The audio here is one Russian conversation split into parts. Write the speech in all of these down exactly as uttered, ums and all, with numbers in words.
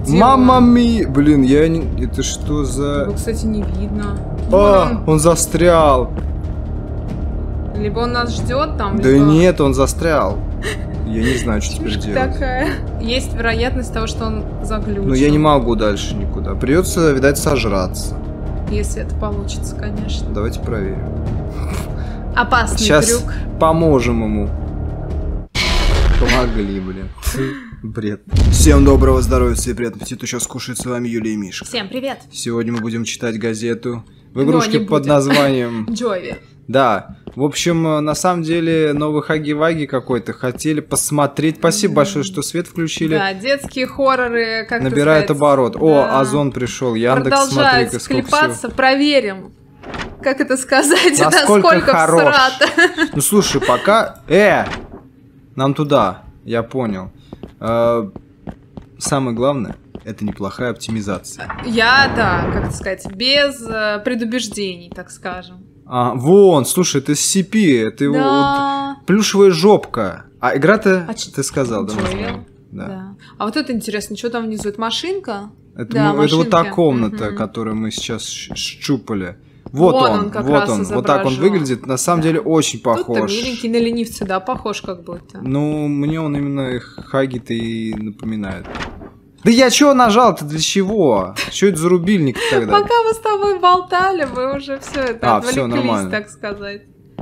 Где Мама он? ми... Блин, я не... Это что за... Его, кстати, не видно. А, он застрял. Либо он нас ждет там, Да либо... нет, он застрял. Я не знаю, что теперь делать. Такая. Есть вероятность того, что он заглючил. Но я не могу дальше никуда. Придется, видать, сожраться. Если это получится, конечно. Давайте проверим. Опасный Сейчас трюк. поможем ему. Помогли, блин. Бред. Всем доброго здоровья, всем приятного аппетита. Сейчас кушает с вами Юлия и Мишка. Всем привет. Сегодня мы будем читать газету в игрушке не под будем. названием... Джови. Да. В общем, на самом деле, новый Хаги-Ваги какой-то хотели посмотреть. Спасибо mm. большое, что свет включили. Да, детские хорроры, как набирает сказать, оборот. да. О, Озон пришел. Яндекс, продолжают смотри-ка, сколько клепаться, всего. Проверим. Как это сказать? Насколько, Насколько хорош. всрато. Ну слушай, пока... Э! Нам туда. Я понял. Э, самое главное, это неплохая оптимизация. Я, да, как это сказать, без э, предубеждений, так скажем. А, вон, слушай, это эс си пи, это его Да. вот плюшевая жопка. А игра-то, А ты сказал, да? Джови. название? Да. Да. А вот это интересно, что там внизу? Это машинка? Это, Да, мы- это вот та машинки. комната, Мгм. которую мы сейчас щ- щупали. Вот Вон он, он как вот раз он, вот так он изображен. выглядит. На самом Да. деле очень Тут-то похож. миленький на ленивца, да, похож как будто. Ну, мне он именно Хаги-то и напоминает. Да я чё нажал-то, для чего? Что это за рубильник тогда? Пока мы с тобой болтали, мы уже все это А, всё отвлеклись, нормально. так сказать.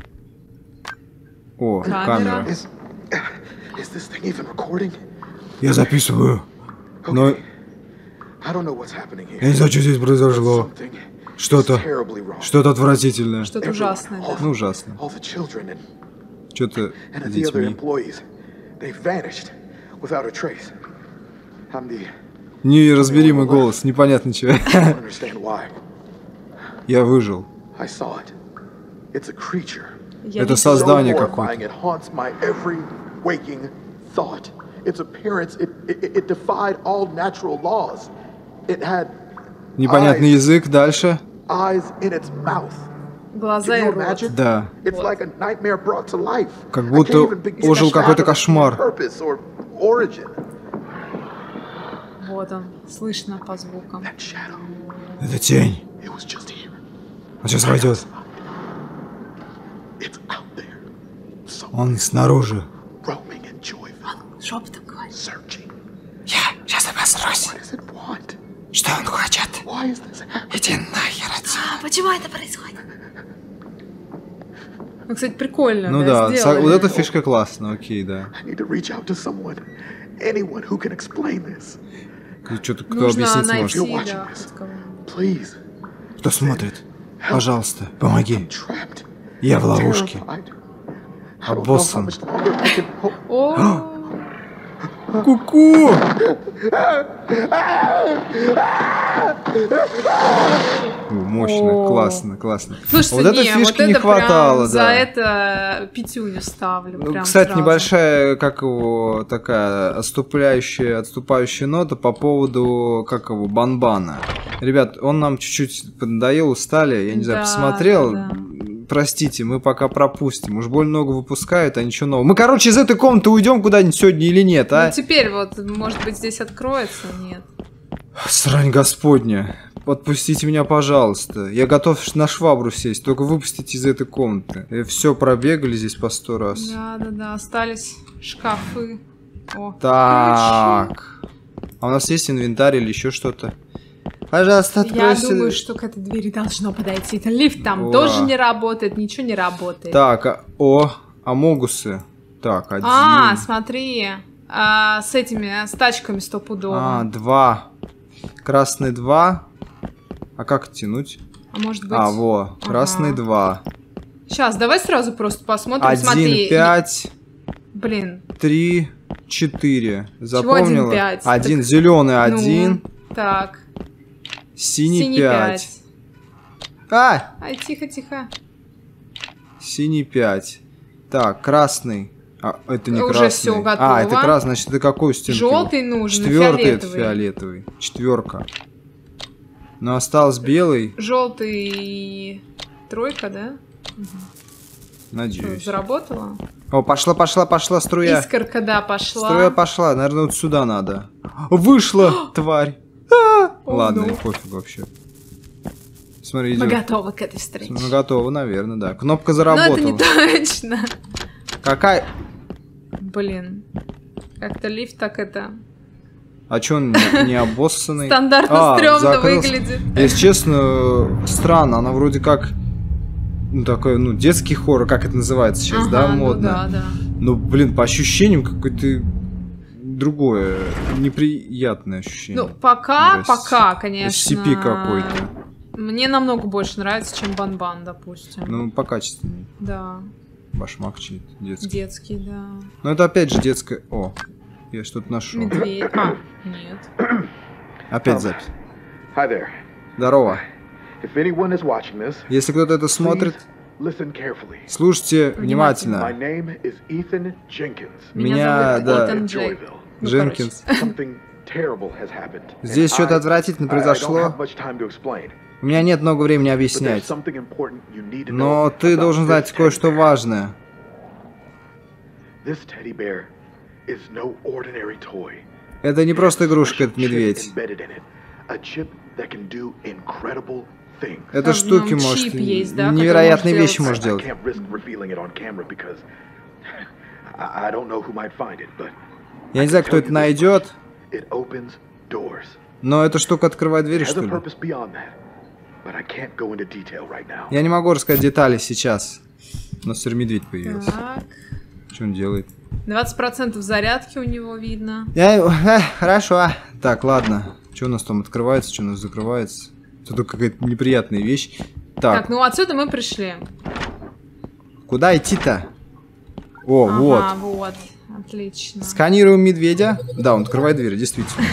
О, Камера. камера. Is, is this thing even recording? Я записываю. Но I don't know what's happening here. я не знаю, что здесь произошло. Something Что-то, is terribly wrong. что-то отвратительное. Что-то Everyone, ужасное, all да. Ну, ужасно. All the children and, Что-то and с the other детьми. employees, they've vanished without a trace. I'm the. Неразберимый голос, непонятно чего. I don't understand why. Я выжил. I saw it. It's a creature. Я Это видела. создание So какое-то. horrifying, it haunts my every waking thought. Its appearance, it, it, it defied all natural laws. It had Непонятный язык, дальше. eyes in its mouth. Глаза Can и you рот. imagine? Да. It's like a nightmare brought to life. Как I будто can't even begin ожил to какой-то fathom its кошмар. purpose or origin. Вот он, слышно по звукам. That shadow, Это тень. it was just here. Он сейчас войдет. It's out there. Someone Он снаружи. roaming in joyful, Шепотом говорит. searching. Я сейчас обосрусь. What does it want? Что он хочет? Why is this happening? Иди нахер отсюда. А почему это происходит? Ну, кстати, прикольно, Ну да, да, со- сделали. вот эта фишка классная, окей, да. I need to reach out to someone, anyone who can explain this. Что-то кто Нужно объяснить найти, сможет. You're watching да, this. хоть кого-нибудь. Please. Кто смотрит? Пожалуйста, помоги. Trapped. Я в ловушке. Terrified. I don't know how Обоссан. much longer I can hope. О, Ку-ку! О, Мощно, О. классно, классно. слушайте, вот этой не, фишки вот не это хватало, прям за да. это пятюню ставлю. Ну, прям кстати, сразу. небольшая, как его, такая отступающая, отступающая нота по поводу, как его, Банбана. Ребят, он нам чуть-чуть поднадоел, устали, я не знаю, Да, посмотрел. да, да. Простите, мы пока пропустим. Уж больно много выпускают, а ничего нового. Мы, короче, из этой комнаты уйдем куда-нибудь сегодня или нет, а? Ну, теперь вот, может быть, здесь откроется, нет. Срань господня. Отпустите меня, пожалуйста. Я готов на швабру сесть, только выпустите из этой комнаты. Все пробегали здесь по сто раз. Да-да-да, остались шкафы. О, Так. А у нас есть инвентарь или еще что-то? Пожалуйста, ключи. Я откройся. думаю, что к этой двери должно подойти. Это лифт там Ура. тоже не работает, ничего не работает. Так, а- о, амогусы. Так, один. А, смотри, а, с этими, с тачками стопудово. А, два. Красный два. А как тянуть? А может быть... А, во, красный Ага. два. Сейчас, давай сразу просто посмотрим. Один, Смотри. пять, Блин, три, четыре. один, Запомнила? пять? Один, Так, зеленый, ну, один, так, синий, синий пять. пять. А, Ай, тихо-тихо. синий пять. Так, красный. А, это не Уже красный. всё А, это готово. красный, значит, это какой стенки? Желтый нужен, Четвертый это фиолетовый. фиолетовый. Четверка. Но осталось белый, Желтый тройка, да? Что, надеюсь. заработала? О, пошла, пошла, пошла струя. Искорка, да, пошла. Струя пошла. Наверное, вот сюда надо. Вышла, тварь. А! Ладно, ну. пофиг вообще. Смотри, Мы идет. готовы к этой встрече. Мы готовы, наверное, да. Кнопка Но заработала. это не точно. Какая? Блин. Как-то лифт так это... А чё он не, не обоссанный? Стандартно А, стрёмно закрылся. выглядит. Если честно, странно. Она вроде как... Ну, такой, ну, детский хоррор, как это называется сейчас, Ага, да, ну модно? да, да. Ну, блин, по ощущениям какое-то другое, неприятное ощущение. Ну, пока, Здрасте. пока, конечно. эс си пи какой-то. Мне намного больше нравится, чем Банбан, допустим. Ну, покачественнее. Да, Башмак чей-то детский. детский, да. Ну, это опять же детское... О, я что-то нашел. Медведь. А, нет. Опять запись. Hi there. Здорово. If anyone is watching this, Если кто-то это смотрит, please listen carefully. слушайте My внимательно. name is Ethan Jenkins. Меня, зовут да, Итан in Джей. Joyville. Ну, Дженкинс. Something terrible has happened. Здесь And что-то I- отвратительно I- I don't произошло. have much time to explain, У меня нет много времени but there's объяснять. something important you need to Но know ты about должен this знать teddy кое-что bear. важное. This teddy bear is no ordinary toy. Это не просто игрушка, Special этот chip медведь. embedded in it. A chip that can do incredible things. Это Там в нем штуки может... чип есть, да, который невероятные может вещи делать. может I делать. can't risk revealing it on camera because I I don't know who might find it, but Я не знаю, кто это найдет, it opens doors. но эта штука открывает двери, It has что a ли? purpose beyond that, but I can't go into detail right now. Я не могу рассказать детали сейчас. Но сыр медведь появился. Так. Что он делает? двадцать процентов зарядки у него видно. Я... э, хорошо. Так, ладно. Что у нас там открывается, что у нас закрывается? Тут какая-то неприятная вещь. Так, Так, ну отсюда мы пришли. куда идти-то? О, Ага, вот. вот. Отлично. Сканируем медведя. Да, он открывает дверь, действительно.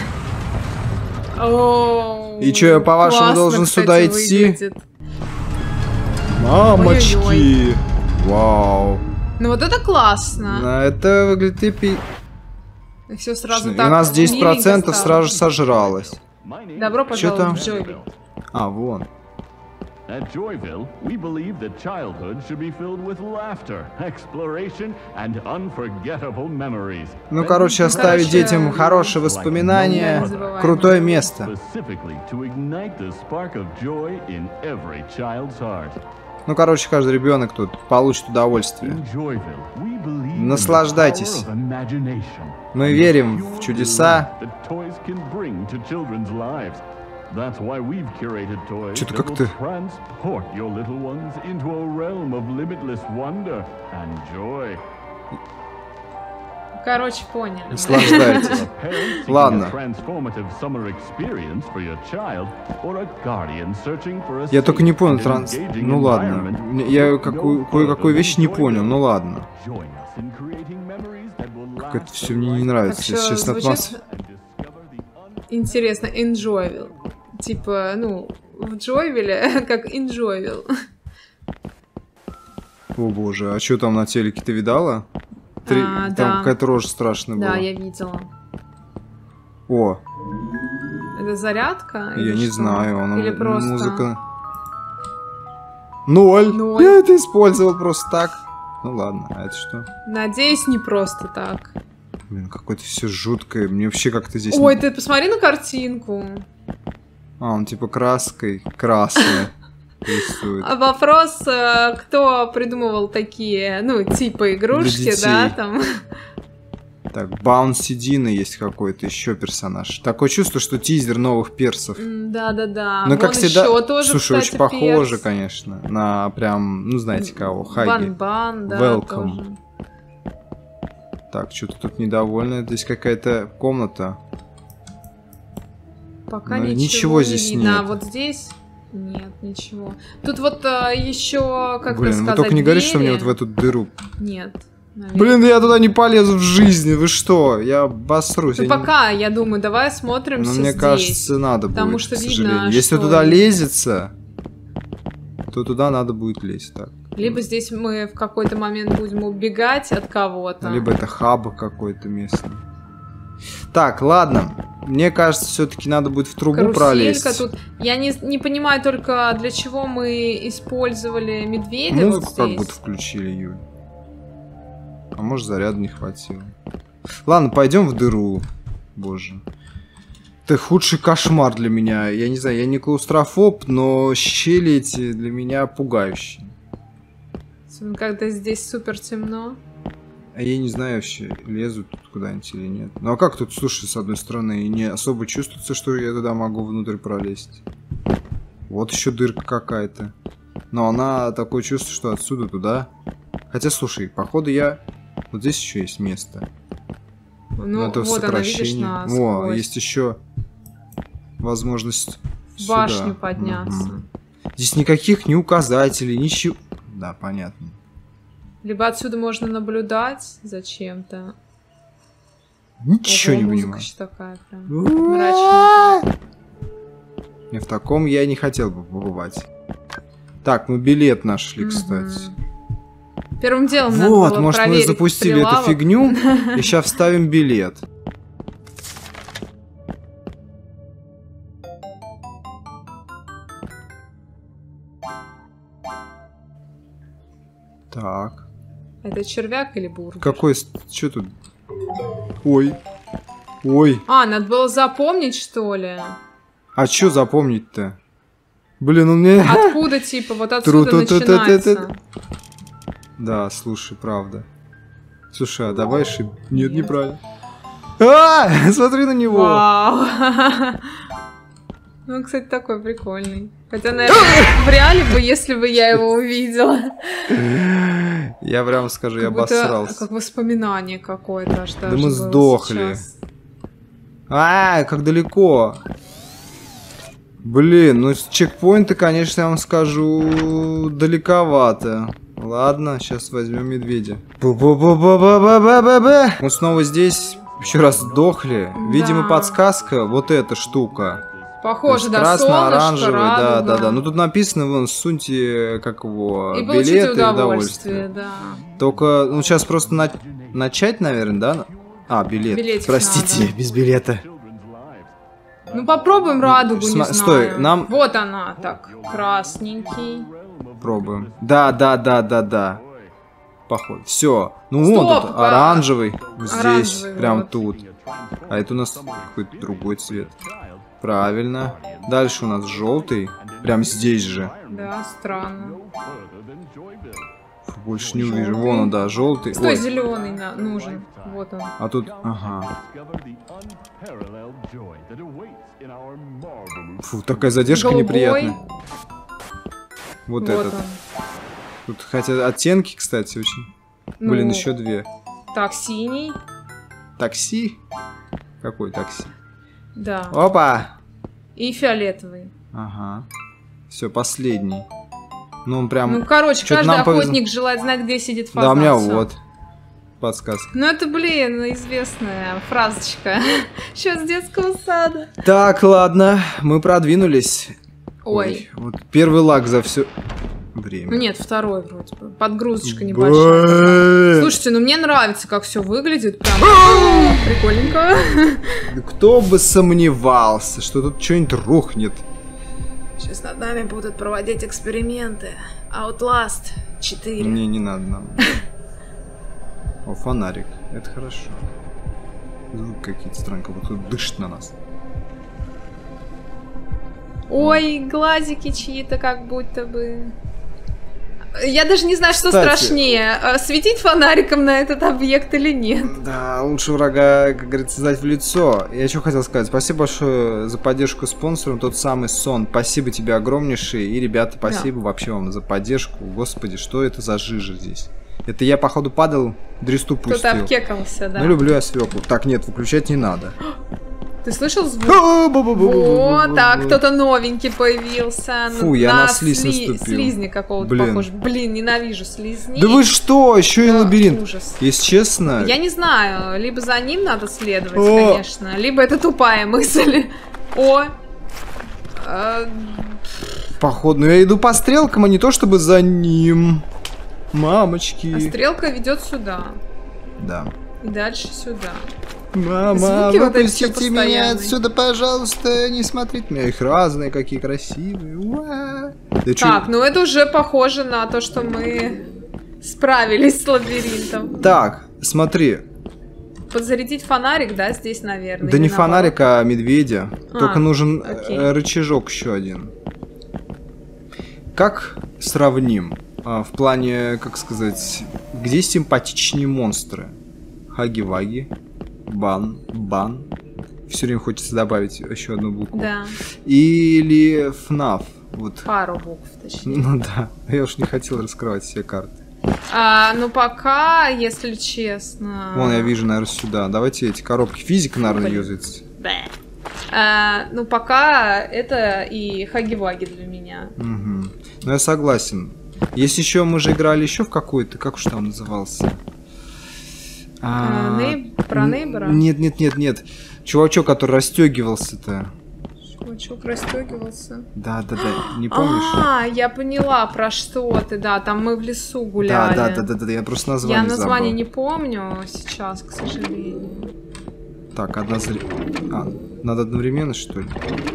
О, И чё, я, по-вашему, классно, должен кстати, сюда идти? выглядит. Мамочки! Ой-ой-ой. Вау. Ну вот это классно. На это выглядит эпи... И все сразу И у так. нас десять процентов миленько сразу же стало. сожралось. Добро Чё там? пожаловать в Джойвилл. А, вон. At Joyville, we believe that childhood should be filled with laughter, exploration, and unforgettable memories. Ну, короче, оставить короче, детям хорошие воспоминания. незабываемые. Крутое место. Specifically to ignite the spark of joy in every child's heart. Ну, короче, каждый ребенок тут получит удовольствие. In Joyville, we believe in the Наслаждайтесь. power of imagination. Мы верим в чудеса. That toys can bring to children's lives. That's why we've curated toys Чё-то that will как-то- transport your little ones into a realm of limitless wonder and joy. Короче, поняли. Наслаждайтесь. For a parent seeking Ладно. a transformative summer experience for your child, or a guardian searching for a Я только не safe понял and транс... engaging Ну ладно. environment, Я look какую- no кое-какую further вещь не than понял. Ну Joyville. ладно. Join us in creating memories that will Как это last все a мне не lifetime. нравится, Так если что честно. звучит Атмос- And discover the un- интересно. Enjoyville. Типа, ну, в Джойвилле как Enjoyville. О боже, а что там на телеке ты видала? Три- А, Там да. какая-то рожа страшная была. Да, я видела. О, Это зарядка? я или не что? знаю, она Или м- просто... музыка. Ноль. Ноль. Я это использовал просто так. Ну ладно, а это что? Надеюсь, не просто так. Блин, какое-то все жуткое. Мне вообще как-то здесь... Ой, не- ты посмотри на картинку. А, он типа краской. Красный. Рисует. А вопрос, э, кто придумывал такие, ну, типа игрушки, детей. да, там. Так, Баунси Дина есть какой-то еще персонаж. Такое чувство, что тизер новых персов. М, Да-да-да. Ну, как Вон всегда... ещё тоже, Слушай, кстати, очень похоже, перс. конечно, на прям, ну, знаете кого, Хайги. Бан-бан, да, Welcome. тоже. Так, что-то тут недовольно. Здесь какая-то комната. Пока Ну, ничего, ничего не здесь видно. А нет. вот здесь нет, ничего. Тут вот а, еще, как Блин, это вы сказать, только не говорите, что мне двери. вот в эту дыру. Нет. наверное. Блин, я туда не полезу в жизни, вы что? Я обосрусь. Ну я не- пока, я думаю, давай осмотримся Ну, мне здесь. кажется, надо потому будет, что к видно, сожалению. Если что туда есть. лезется, то туда надо будет лезть. Так. Либо здесь мы в какой-то момент будем убегать от кого-то. Либо это хаб какой-то местный. Так, ладно. Мне кажется, все-таки надо будет в трубу Каруселька пролезть. тут. Я не, не понимаю только, для чего мы использовали медведя Музыку вот как здесь. будто включили, Юль. А может, заряда не хватило. Ладно, пойдем в дыру. Боже. Это худший кошмар для меня. Я не знаю, я не клаустрофоб, но щели эти для меня пугающие. Когда здесь супер темно. А я не знаю вообще, лезут тут куда-нибудь или нет. Ну а как тут, слушай, с одной стороны, не особо чувствуется, что я туда могу внутрь пролезть. Вот еще дырка какая-то. Но она такое чувство, что отсюда туда. Хотя, слушай, походу я... Вот здесь еще есть место. Ну, это вот она, видишь, насквозь. О, есть еще возможность в башню сюда подняться. Угу. Здесь никаких ни указателей, ничего. Да, понятно. Либо отсюда можно наблюдать за чем-то. Ничего Ого, не музыка понимаю. такая прям мрачненькая. И в таком я не хотел бы побывать. Так, мы билет нашли, кстати. Первым делом надо вот, было может, мы запустили прилавок. эту фигню и сейчас вставим билет. Так. Это червяк или бургер? Какой... Что тут? Ой. Ой. А, надо было запомнить, что ли? А что запомнить-то? Блин, у меня... Откуда, типа, вот отсюда начинается? Да, слушай, правда. Слушай, а давай ошиб... Нет, неправильно. А, смотри на него. Вау. Ну, кстати, такой прикольный. Хотя, наверное, в реале бы, если бы я его увидела. Я прям скажу, я обосрался. Как воспоминание какое-то. Да мы сдохли. А, как далеко. Блин, ну с чекпоинта, конечно, я вам скажу, далековато. Ладно, сейчас возьмем медведя. Бу-бу-бу-бу-бу-бу-бу-бу. Мы снова здесь еще раз сдохли. Видимо, да. Подсказка, вот эта штука. Похоже, да, красно-оранжевый, да, да, да. Ну тут написано, вон, суньте, как его, и билеты, удовольствие, удовольствие. Да. Только, ну сейчас просто на... начать, наверное, да? А, билет. Билетик простите, надо. Без билета. Ну попробуем радугу, Сма... не знаю. Стой, нам... Вот она, так, красненький. Пробуем. Да, да, да, да, да. Походу. Все. Ну Стоп, вот тут оранжевый. Здесь, оранжевый, прям вот. тут. А это у нас какой-то другой цвет. Правильно. Дальше у нас желтый. Прям здесь же. Да, странно. Фу, больше не увижу. Вон он, да, желтый. Стой, Ой. зеленый на... нужен. Вот он. А тут, ага. Фу, такая задержка Голубой. неприятная. Вот, Вот этот. он. Тут хотя оттенки, кстати, очень. Ну, Блин, еще две. Так, синий. Такси? Какой такси? Да. Опа! И фиолетовый. Ага. Все, последний. Ну, он прям... Ну, короче, Чё-то каждый нам повезло. охотник желает знать, где сидит фазан. Да, у меня Всё. вот. Подсказка. Ну, это, блин, известная фразочка. Сейчас с детского сада. Так, ладно. Мы продвинулись. Ой. Вот первый лаг за все время. Ну, нет, второй вроде бы. Подгрузочка небольшая. такая. Слушайте, ну мне нравится, как все выглядит. Прям прикольненько. Кто бы сомневался, что тут что-нибудь рухнет. Сейчас над нами будут проводить эксперименты. Outlast четыре. Мне не надо нам. О, фонарик. Это хорошо. Звук какие-то странные, как будто дышит на нас. Ой, глазики чьи-то как будто бы. Я даже не знаю, что Кстати. страшнее. Светить фонариком на этот объект или нет. Да, лучше врага, как говорится, знать в лицо. Я что хотел сказать. Спасибо большое за поддержку спонсорам. Тот самый Сон. Спасибо тебе огромнейшее. И, ребята, спасибо да. вообще вам за поддержку. Господи, что это за жижа здесь? Это я, походу, падал, дресту пустил. Кто-то обкекался, да. Ну, люблю я свеклу. Так, нет, выключать не надо. Ты слышал звук? О, так, кто-то новенький появился. Фу, я на слизь наступил. Слизни какого-то похож. Блин, ненавижу слизни. Да вы что? Еще и лабиринт. Ужас. Если честно... Я не знаю, либо за ним надо следовать, конечно, либо это тупая мысль. О! Походу, я иду по стрелкам, а не то чтобы за ним. Мамочки. А стрелка ведет сюда. Да. И дальше сюда. Мама, выпустите меня отсюда, пожалуйста. Не смотрите на меня. Их разные, какие красивые. Да так, чё? Ну это уже похоже на то, что мы справились с лабиринтом. Так, смотри. Подзарядить фонарик, да, здесь, наверное. Да не фонарик, а медведя. А, Только нужен окей. э, рычажок еще один. Как сравним? А, в плане, как сказать, где симпатичнее монстры? Хаги-ваги, бан, бан. Все время хочется добавить еще одну букву. Да. Или эф-наф. Вот. Пару букв, точнее. Ну да, я уж не хотел раскрывать все карты. А, ну пока, если честно... Вон, я вижу, наверное, сюда. Давайте эти коробки. Физика, наверное, Блин. юзается. Да. А, ну пока это и хаги-ваги для меня. Угу. Ну я согласен. Есть еще, мы же играли еще в какой-то, как уж там назывался? А, Нейб... Про Нейбора? Нет, нет, нет, нет. Чувачок, который расстегивался-то. Чувачок расстегивался. Да, да, да. Не помнишь? А, я поняла, про что ты, да, там мы в лесу гуляли. Да, да, да, да, да, я просто название Я название забыл. не помню сейчас, к сожалению. Так, одна зр... А, надо одновременно, что ли?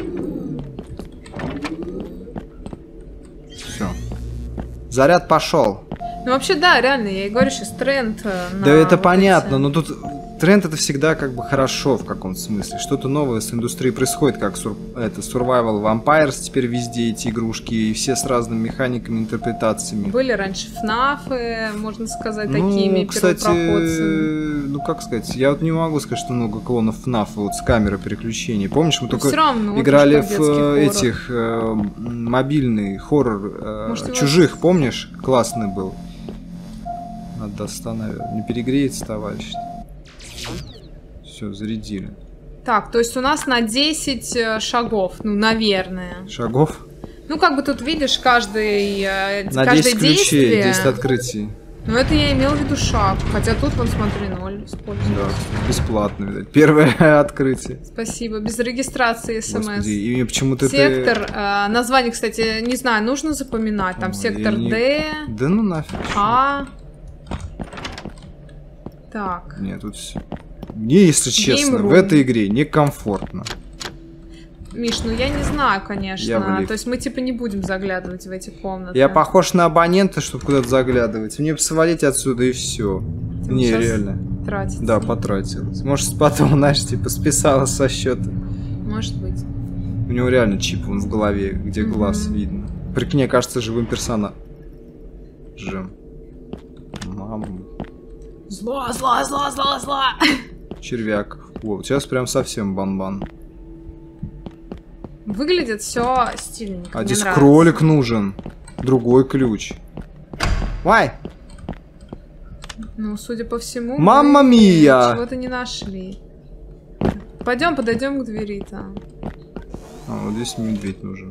Все. Заряд пошел. Ну вообще, да, реально, я и говорю, сейчас тренд э, на Да это вот понятно, эти- но тут тренд это всегда как бы хорошо в каком-то смысле. Что-то новое с индустрией происходит, как сур... это Survival Vampires, теперь везде эти игрушки, и все с разными механиками, интерпретациями. Были раньше фнафы, можно сказать, Ну, такими кстати, первопроходцами. ну как сказать, я вот не могу сказать, что много клонов эф-нафа вот с камерой переключения. Помнишь, мы Но только всё равно, вот играли уж в как детский э, хоррор. этих э, мобильный хоррор э, Может, его- чужих, помнишь? Классный был. Надо остановить. Не перегреется, товарищ. Все, зарядили. Так, то есть у нас на десять э, шагов, ну, наверное. Шагов? Ну, как бы тут видишь, каждый, э, На каждое десять ключей, действие. десять открытий. Ну, это я имел в виду шаг. Хотя тут, вон, смотри, ноль используется. Да, бесплатно, видать. Первое открытие. Спасибо, без регистрации смс. Господи, и мне почему-то Сектор, это... э, название, кстати, не знаю, нужно запоминать. Там Ой, сектор я не- Д, Да ну нафиг. А. Так. Нет, тут все. Мне, если честно, Game в room. этой игре некомфортно. Миш, ну я не знаю, Я в конечно. лифт. То есть мы типа не будем заглядывать в эти комнаты. Я похож на абонента, чтобы куда-то заглядывать. Мне бы свалить отсюда и все. Ты Не, сейчас реально. тратить. Да, потратилось. Может, потом, знаешь, типа списала со счета. Может быть. У него реально чип вон в голове, где Мгм. глаз видно. Прикинь, мне кажется живым персонажем. Мама. Зло, зло, зло, зло, зло. Червяк. Вот, сейчас прям совсем бан-бан. Выглядит все стильненько. А мне здесь нравится. кролик нужен. Другой ключ. Вай! Ну, судя по всему, Мамма мы мия! чего-то не нашли. Пойдем, подойдем к двери-то. А, вот здесь медведь нужен.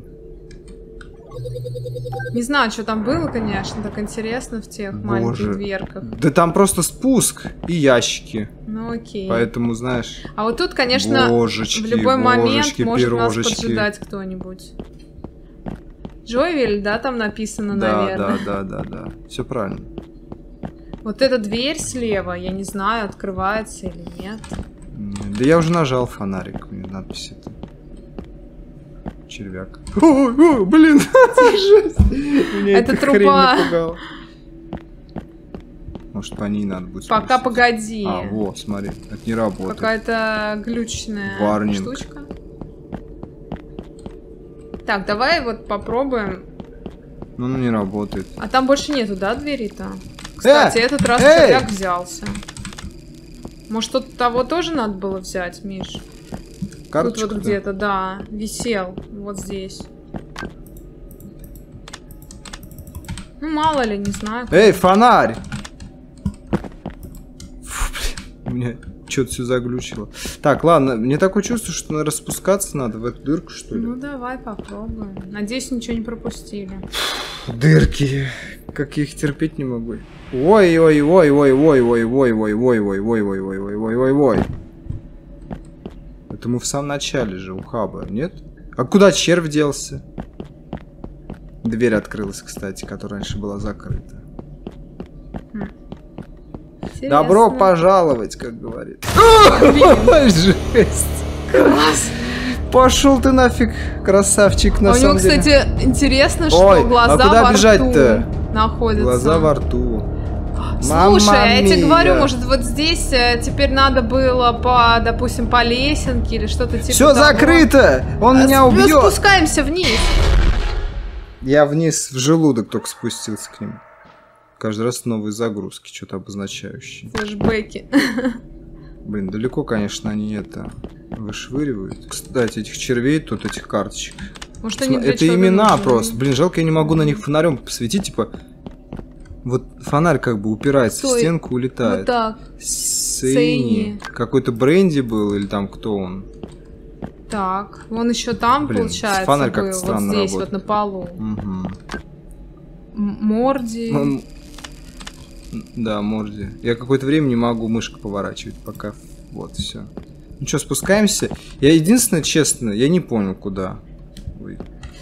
Не знаю, что там было, конечно, так интересно в тех маленьких Боже. дверках. Да там просто спуск и ящики. Ну окей. Поэтому, знаешь... А вот тут, конечно, Божечки, в любой момент божечки, может нас пирожечки. поджидать кто-нибудь. Джойвель, да, там написано, Да, наверное. да, да, да, да. Все правильно. Вот эта дверь слева, я не знаю, открывается или нет. Да я уже нажал фонарик. Мне надпись это. Червяк. Ой, ой, блин, жесть. Меня Это эта хрень труба. напугала. Может, по ней надо будет Пока спуститься. погоди. А, вот, смотри, это не работает. Какая-то глючная Варнинг. штучка. Так, давай вот попробуем. Ну, ну, не работает. А там больше нету, да, двери-то? Кстати, Э, этот раз эй! червяк взялся. Может, тут того тоже надо было взять, Миш? Карточку Тут вот где-то, да, висел. Вот здесь. Ну, мало ли, не знаю. Эй, фонарь! Фу, блин, у меня что-то все заглючило. Так, ладно, мне такое чувство, что надо распускаться надо в эту дырку, что ли. Ну, давай попробуем. Надеюсь, ничего не пропустили. Дырки. Как я их терпеть не могу. Ой-ой-ой-ой-ой-ой-ой-ой-ой-ой-ой-ой-ой-ой-ой-ой-ой-ой. Это мы в самом начале же, ухаба, нет? А куда червь делся? Дверь открылась, кстати, которая раньше была закрыта. Интересно. Добро пожаловать, как говорит. Жесть. Класс. Пошел ты нафиг, красавчик, на А у него, самом деле. кстати, интересно, что Ой, а глаза куда во бежать-то? рту находятся. Глаза во рту. Слушай, я тебе мия. говорю, может, вот здесь э, теперь надо было по, допустим, по лесенке или что-то типа Все того. закрыто! Он А, меня мы убьет! спускаемся вниз. Я вниз в желудок только спустился к ним. Каждый раз новые загрузки, что-то обозначающие. Флэшбэки. Блин, далеко, конечно, они это вышвыривают. Кстати, этих червей, тут этих карточек. Может, они для Это чего имена нужны? просто. Блин, жалко, я не могу на них фонарем посветить, типа. Вот фонарь как бы упирается Стой. в стенку, улетает. Вот так. Сейни. Сейни. Какой-то бренди был, или там кто он? Так, вон еще там, Блин, получается, фонарь был, как-то вот странно здесь, работает. вот на полу. Угу. М- Морди. Он- Да, Морди. Я какое-то время не могу мышку поворачивать, пока. Вот, все. Ну что, спускаемся? Я единственное, честно, я не понял, куда. Ой,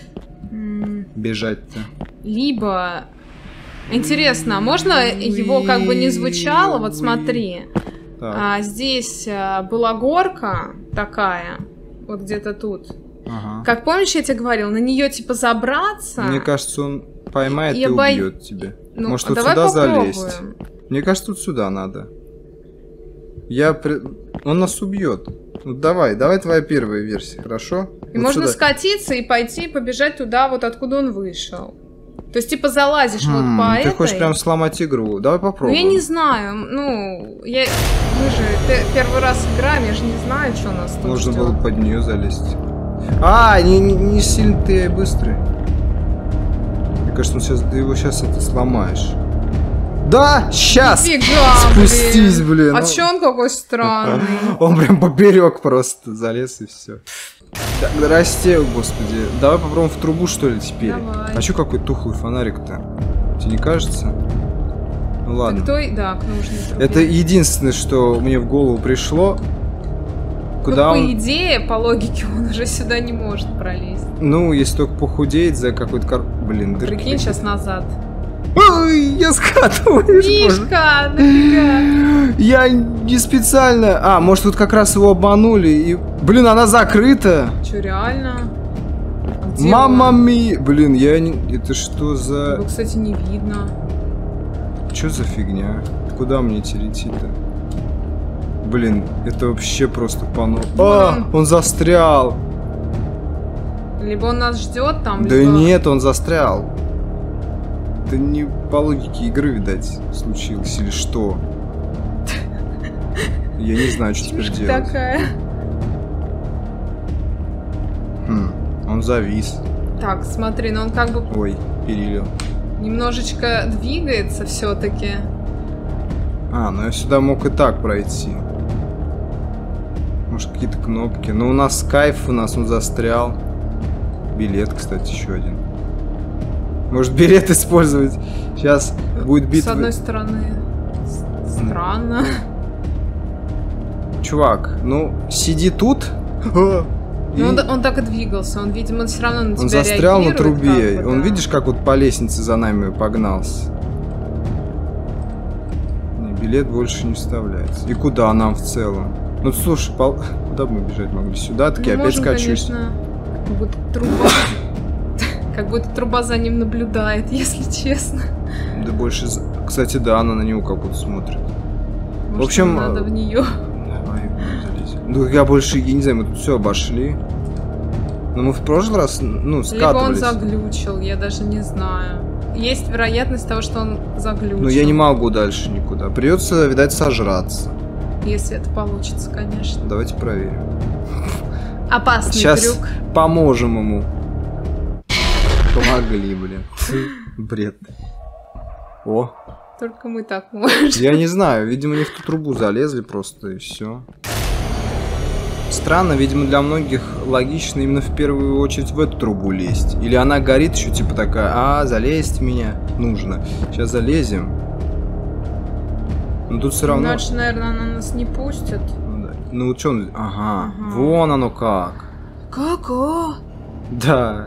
М, бежать-то. Либо... Интересно, а можно его как бы не звучало? Вот смотри. Так, А, здесь а, была горка такая, вот где-то тут. ага. Как помнишь, я тебе говорил, на нее типа забраться? Мне кажется, он поймает Я и бо- убьет тебя. Ну, Может, а вот давай сюда попробуем. залезть? Мне кажется, тут сюда надо. Я... при- Он нас убьет. Ну давай, давай твоя первая версия, хорошо? И Вот можно сюда. скатиться и пойти побежать туда, вот откуда он вышел. То есть, типа, залазишь М, вот по Ты этой. хочешь прям сломать игру? Давай Ну, попробуем. я не знаю, ну, я... мы же пе- первый раз играем, я же не знаю, что нас тут Нужно ждет. было под нее залезть. А, не, не, не сильно ты быстрый. Мне кажется, он сейчас, ты его сейчас это сломаешь. Да, сейчас! Нифига, Спустись, блин. блин. А ну. чё он какой странный? Он прям поперек просто залез и все. Да, расте, господи. Давай попробуем в трубу, что ли, теперь. Давай. А чё какой тухлый фонарик-то? Тебе не кажется? Ну ладно. Так кто и- Да, к нужной трубе. Это единственное, что мне в голову пришло. Куда Ну, по он... идее, по логике, он уже сюда не может пролезть. Ну, если только похудеет за какой-то кар... Блин, дырки. Прикинь, сейчас назад. Ой, я скатываюсь. боже. Мишка, нафига? Я не специально. А, может, вот как раз его обманули и... Блин, она закрыта. Чё, реально? Где Мама он? ми... Блин, я не... Это что за... Его, кстати, не видно. Что за фигня? Куда мне теперь идти-то? Блин, это вообще просто пано... А, он. он застрял. Либо он нас ждет там, Да либо... нет, он застрял. Это не по логике игры, видать, случилось или что. Я не знаю, что теперь Чушка делать. такая. Хм, он завис. Так, смотри, ну он как бы Ой, перилил. немножечко двигается все-таки. А, ну я сюда мог и так пройти. Может, какие-то кнопки. Но у нас кайф, у нас он застрял. Билет, кстати, еще один. Может, билет использовать? Сейчас будет С битва. одной стороны, с- странно. Чувак, ну, сиди тут. И Но он, он так и двигался, он, видимо, все равно на тебя он застрял на реагирует, трубе. как бы, Он, да. видишь, как вот по лестнице за нами погнался. Не, билет больше не вставляется. И куда нам в целом? Ну, слушай, пол... куда бы мы бежать могли? Сюда, таки Мы опять можем, скачусь. конечно, как будто труба... Как будто труба за ним наблюдает, если честно. Да больше... за- Кстати, да, она на него как будто смотрит. Может, общем, нам надо в нее. Давай, залезем. Ну, я больше, я не знаю, мы тут все обошли. Но мы в прошлый раз, ну, Либо он скатывались. заглючил, я даже не знаю. Есть вероятность того, что он заглючил. Но я не могу дальше никуда. Придется, видать, сожраться. Если это получится, конечно. Давайте проверим. Опасный Сейчас трюк. поможем ему. Помогли, блин. Бред. О, Только мы так можем. я не знаю, видимо, не в ту трубу залезли просто и все. Странно, видимо, для многих логично именно в первую очередь в эту трубу лезть. Или она горит еще типа такая, а, залезть в меня нужно. Сейчас залезем. Но тут все равно... Иначе, наверное, она нас не пустит. Ну, да. Ну вот что он... Ага, Ага. вон оно как. Как? О? Да.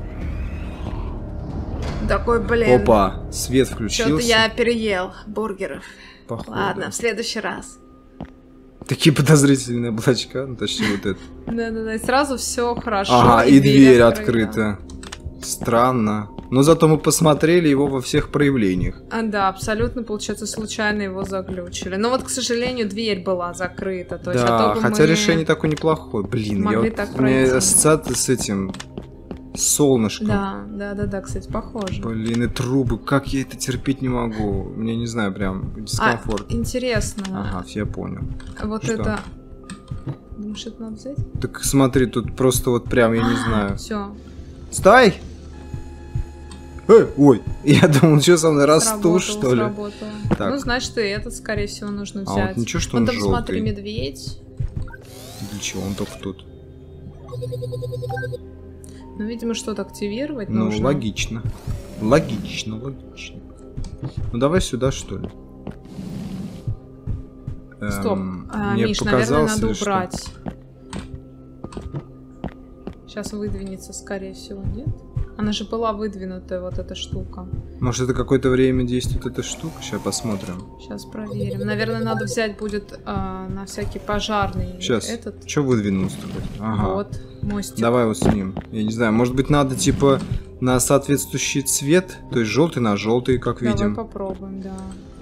Такой, блин. Опа, свет включился. Что-то я переел бургеров. Походу. Ладно, в следующий раз. Такие подозрительные облачка, ну точнее вот это. Да-да-да, и сразу все хорошо. Ага, и дверь открыта. открыта. Странно. Но зато мы посмотрели его во всех проявлениях. А, да, абсолютно, получается, случайно его заглючили. Но вот, к сожалению, дверь была закрыта. То есть, а Да, то бы хотя мы решение такое неплохое. Блин, я могли вот, так у меня пройти. ассоциации с этим с солнышком. Да, да, да, да, кстати, похоже. Блин, и трубы, как я это терпеть не могу. Мне, не знаю, прям дискомфорт. А, интересно. Ага, я понял. Вот Что? это... Думаешь, это надо взять? Так смотри, тут просто вот прям, я не знаю. Все. Стой! Эй, ой, я думал, что со мной расту, что ли? Сработало. Так. Ну, значит, и этот, скорее всего, нужно А взять. вот ничего, что Вон он там, желтый. смотри, медведь. Для чего он только тут? Ну, видимо, что-то активировать Ну, нужно. логично. Логично, логично. Ну, давай сюда, что ли. Стоп. Эм, А, мне Миш, наверное, показалось надо или что? убрать. Сейчас выдвинется, скорее всего, нет? Она же была выдвинутая, вот эта штука. Может, это какое-то время действует эта штука? Сейчас посмотрим. Сейчас проверим. Наверное, надо взять будет а, на всякий пожарный Сейчас. этот. Что выдвинулся такой? Ага. Вот, мостик. Давай вот с ним. Я не знаю, может быть, надо типа на соответствующий цвет, то есть желтый на желтый, как Давай видим. попробуем, да.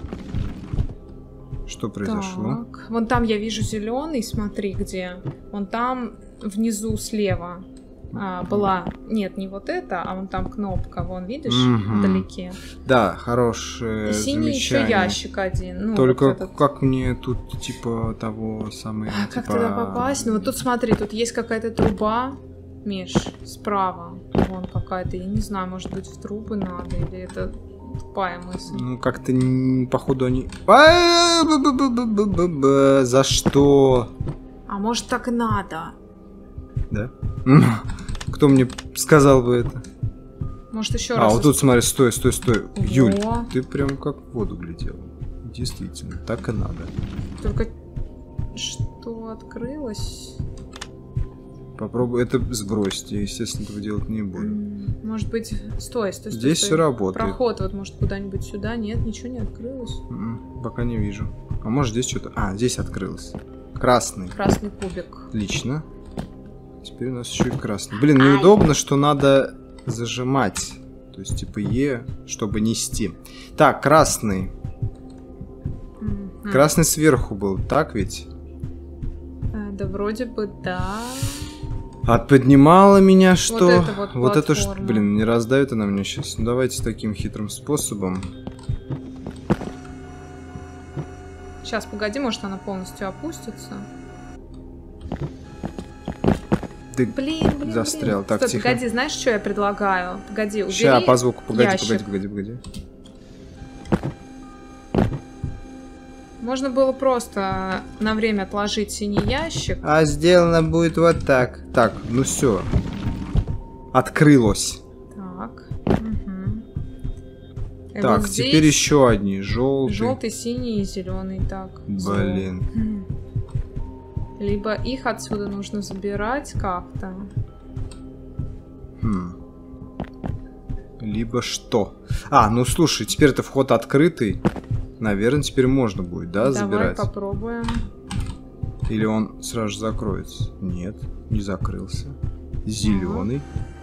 Что произошло? Так, вон там я вижу зеленый, смотри, где. Вон там внизу слева а, была. Нет, не вот это, а вон там кнопка. Вон, видишь, Мгм. вдалеке. Да, хорошее И синий еще замечание. ящик один. Ну, Только вот этот. как мне тут типа того самого. А, как типа... туда попасть? Ну вот тут смотри, тут есть какая-то труба, Миш, справа. Вон какая-то, я не знаю, может быть в трубы надо, или это тупая мысль. Ну, как-то н- походу они. А, б-б-б-б-б-б. За что? А может так и надо? Да? Кто мне сказал бы это? Может еще А, раз. вот тут смотри, стой, стой, стой. Во. Юль, ты прям как в воду глядела. Действительно, так и надо. Только что открылось? Попробуй это сбросить. Я, естественно, этого делать не буду. М, Может быть, стой, стой, стой. Здесь стой. все работает. Проход вот может куда-нибудь сюда. Нет, ничего не открылось. М, Пока не вижу. А может здесь что-то. А, здесь открылось. Красный. Красный кубик. Отлично. Теперь у нас еще и красный. Блин, неудобно, что надо зажимать. То есть типа Е, чтобы нести. Так, красный. Мгм. Красный сверху был, так ведь? Э, Да вроде бы да. А поднимала меня что? это вот вот это ж, платформа. блин, не раздавит она меня сейчас. Ну давайте таким хитрым способом. Сейчас, погоди, может она полностью опустится. Ты Блин, блин, застрял. блин. Так, Стой, тихо. погоди, знаешь, что я предлагаю? Погоди, убери Ща, по звуку, погоди, ящик. погоди, погоди, погоди. Можно было просто на время отложить синий ящик. А сделано будет вот так. Так, ну все. Открылось. Так. Мгм. И Так, вот здесь теперь еще одни. Желтый. желтый, синий и зеленый. Так. Блин. Мгм. Либо их отсюда нужно забирать как-то. Хм. Либо что? А, ну слушай, теперь это вход открытый. Наверное, теперь можно будет, да, Давай забирать? попробуем. Или он сразу же закроется? Нет, не закрылся. Зеленый.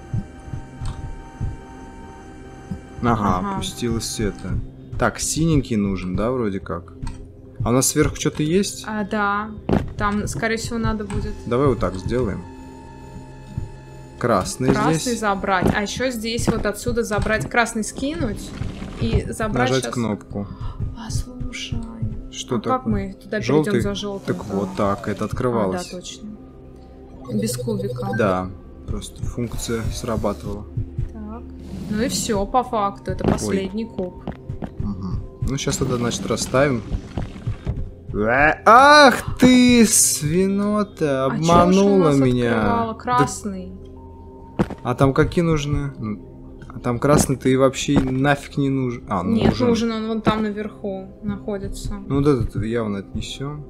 Ага, Ага. опустилось это. Так, синенький нужен, да, вроде как? А у нас сверху что-то есть? А, да. Там, скорее всего, надо будет Давай вот так сделаем. Красный, красный здесь. забрать. А еще здесь вот отсюда забрать, красный скинуть и забрать Нажать щас- кнопку. А, слушай. Что а такое? как мы туда Желтый? перейдем за желтым? Так вот так, это открывалось. А, да, точно. Без кубика. Да, просто функция срабатывала. Так. Ну и все, по факту. Это последний куб. Угу. Ну, сейчас тогда, значит, расставим. Э, Ах ты, свинота, А чё ж у обманула нас меня. открывало? Да- Красный. а там какие нужны? Ну, А там красный-то и вообще и нафиг не нужен. А, Нет, нужен. нужен он вон там наверху находится. Ну, вот этот явно отнесем.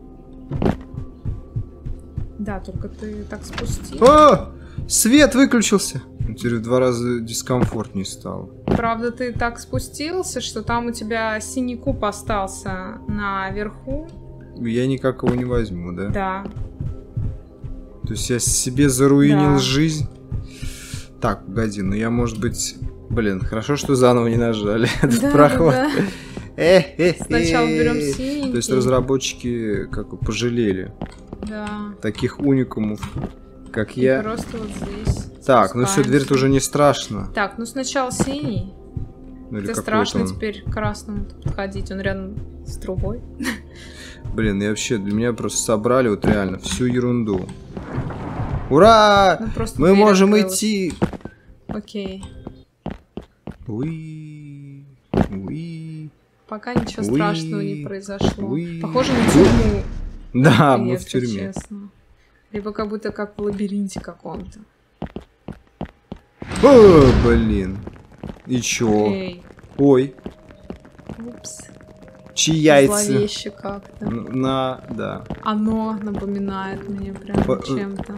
Да, только ты так спустил. О! Свет выключился! Ну, теперь в два раза дискомфортнее стало. Правда, ты так спустился, что там у тебя синий куб остался наверху. Я никак его не возьму, да? Да. То есть я себе заруинил Да. жизнь. Так, погоди, ну я, может быть, Блин, хорошо, что заново не нажали этот Да, проход. да. Э-э-э. Сначала берем синенький. То есть разработчики как бы пожалели Да. таких уникумов, как И я. просто вот здесь. Так, ну все, спускаемся. дверь-то уже не страшно. Так, ну сначала синий. Ну или Это какой-то страшно он. теперь к красному подходить. Он рядом с трубой. Блин, я вообще, для меня просто собрали вот реально всю ерунду. Ура! Ну, просто Мы дверь можем открылась. идти! Окей. Уи, уи. Пока ничего Уи. страшного не произошло. Уи. Похоже на тюрьму. Да, мы в если тюрьме. честно. Либо как будто как в лабиринте каком-то. О, блин. И чё? Эй, Ой, упс. чьи яйца? Зловеще как-то. Н- На, да. Оно напоминает мне прям По- чем-то.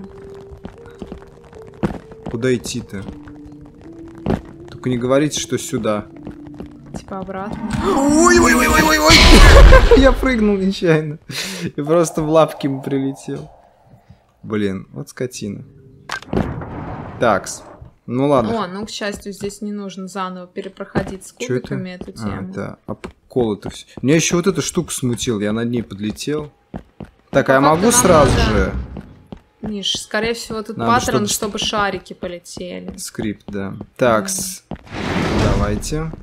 Куда идти-то? Только не говорите, что сюда. Типа обратно. Ой-ой-ой-ой-ой-ой! Я прыгнул нечаянно. И просто в лапки ему прилетел. Блин, вот скотина. Такс. Ну ладно. О, ну, к счастью, здесь не нужно заново перепроходить с Чё это? кубиками эту А, тему. да. А колото все. Меня еще вот эта штука смутила, я над ней подлетел. Так, а я Ну, как-то могу нам сразу надо- же? Миш, скорее всего, тут Надо, паттерн, чтобы- чтобы шарики полетели. Скрипт, да. Такс. Давайте.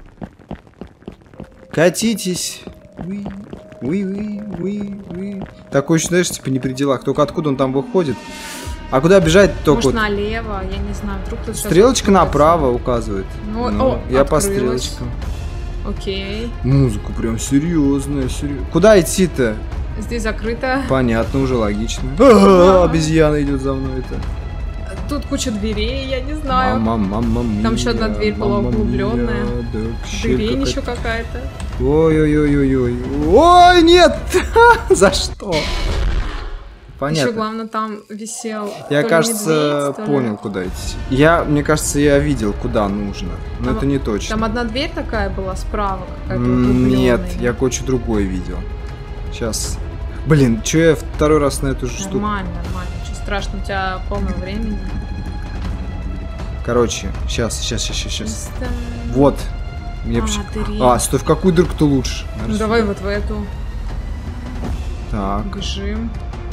Катитесь. Уи, уи, уи, уи, уи. Такой, еще, знаешь, типа не при делах. Только откуда он там выходит? А куда бежать только Может, вот? налево, я не знаю, вдруг тут щас Стрелочка откроется. направо указывает. Ну, Ну, о, я по открылась. стрелочкам. Окей. Музыку прям серьезная, серьезная. Куда идти-то? Здесь закрыто. Понятно, уже логично. А, обезьяна идет за мной это. Тут куча дверей, я не знаю. Мама, мама, Там еще одна дверь была мамма углублённая. мия, да, щель Дырень какая-то. еще какая-то. Ой-ой-ой-ой-ой. Ой, нет! За что? Еще Понятно. главное, там висел. Я, то ли кажется, медведь, то ли- понял, куда идти. Я, мне кажется, я видел, куда нужно. Но Там- это не точно. Там одна дверь такая была справа, какая-то М, углублённая. Нет, я кое-что другое видел. Сейчас. Блин, что я второй раз на эту же штуку? Нормально, нормально. Ничего страшного, у тебя полно времени. Короче, сейчас, сейчас, сейчас, сейчас. Чисто. Вот. Мне А, поч- дырень. а, стой, в какую дырку-то лучше? Ну Наверное, давай сюда. вот в эту. Так. Бежим.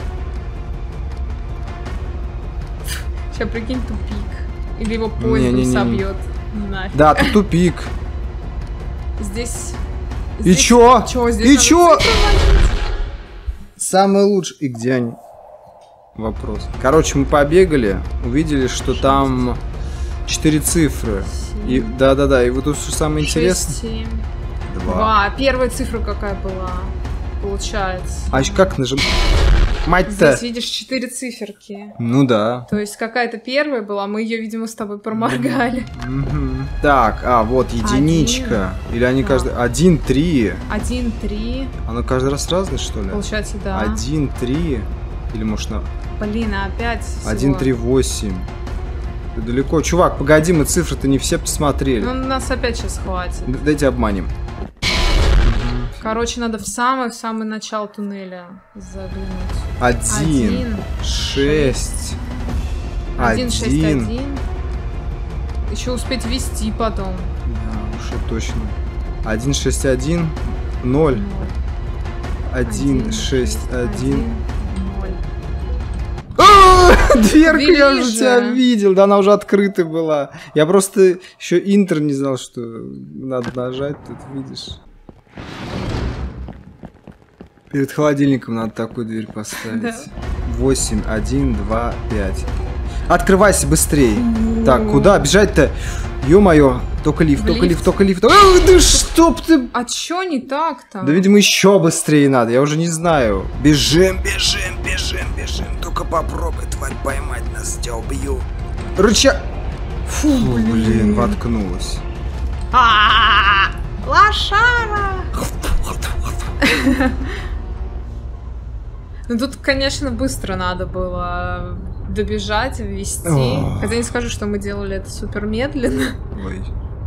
Сейчас прикинь тупик. Или его поезд Не-не-не-не. собьет. Нафиг. Да, тут тупик. Здесь. И здесь- чё? Чё, здесь И надо чё? цифры вводить? Самый лучший. И где они? Вопрос. Короче, мы побегали, увидели, что там четыре цифры. И Семь, да-да-да, и вот тут что самое шесть, интересное. семь. Два. Два. Первая цифра какая была? Получается. А ещё как нажим? Мать-то. Здесь видишь четыре циферки. Ну да. То есть какая-то первая была, мы ее, видимо, с тобой проморгали. Мгм. Так, а вот единичка. Или они Да. каждый. Один, три. Один, три. Оно каждый раз разное, что ли? Получается, да. Один, три. Или может на. Блин, а опять всего. Один, три, восемь. Ты далеко. Чувак, погоди, мы цифры-то не все посмотрели. Ну, нас опять сейчас хватит. Д- Дайте обманем. Короче, надо в самый-самый начало туннеля заглянуть. Один, Один, шесть, Один, шесть, один. один. Еще успеть ввести потом. Да, уж это точно. Один, шесть, один, ноль. Ноль. Один, шесть, один. ноль. А, Дверка, я уже Ближе. тебя видел, да она уже открыта была. Я просто еще интер не знал, что надо нажать, тут видишь. Перед холодильником надо такую дверь поставить. Да. Восемь, один, два, пять. Открывайся быстрее. Так, куда бежать-то? Ё-моё, только лифт, В только лифт? лифт, только лифт. А, да чтоб ты... А чё не так-то? Да, видимо, еще быстрее надо, я уже не знаю. Бежим, бежим, бежим, бежим. Только попробуй, тварь, поймать нас, тебя убью. Рыча... Фу, блин, воткнулась. А, лошара! Ну тут, конечно, быстро надо было добежать, ввести. Ох. Хотя не скажу, что мы делали это супер медленно. Ой.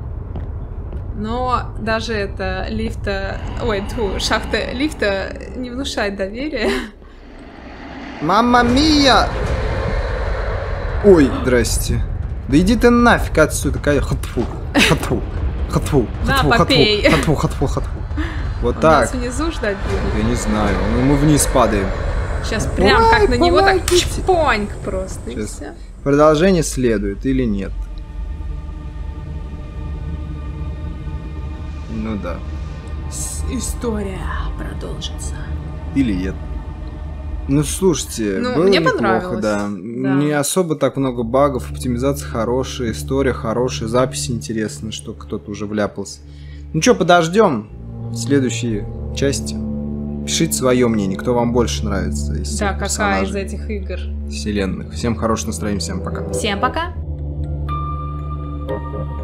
Но даже это лифта... Ой, тьфу, шахта лифта не внушает доверия. Мамма мия! Ой, здрасте. Да иди ты нафиг отсюда, кай. Хатфу, хатфу, хатфу, На, хатфу, попей. хатфу, хатфу, хатфу. Вот Он так. нас внизу ждать будет. Я не знаю, ну, мы вниз падаем. Сейчас прям Ой, как на него так помогите. чпоньк просто. И Сейчас. всё. Продолжение следует или нет? Ну да. История продолжится. Или нет. Ну, слушайте, Ну, было мне неплохо, понравилось, да. да. Не особо так много багов, оптимизация хорошая, история хорошая, запись интересная, что кто-то уже вляпался. Ну что, подождем следующей части. Пишите свое мнение, кто вам больше нравится из всех Да, какая из персонажей этих игр? вселенных. Всем хорошего настроения, всем пока. Всем пока!